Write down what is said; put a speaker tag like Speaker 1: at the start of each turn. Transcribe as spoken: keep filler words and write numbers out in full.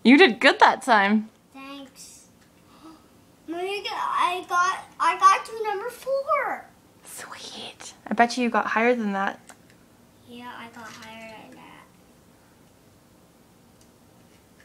Speaker 1: You did good that time.
Speaker 2: Thanks. I got I got to number four.
Speaker 1: Sweet. I bet you you got higher than that.
Speaker 2: Yeah, I got higher.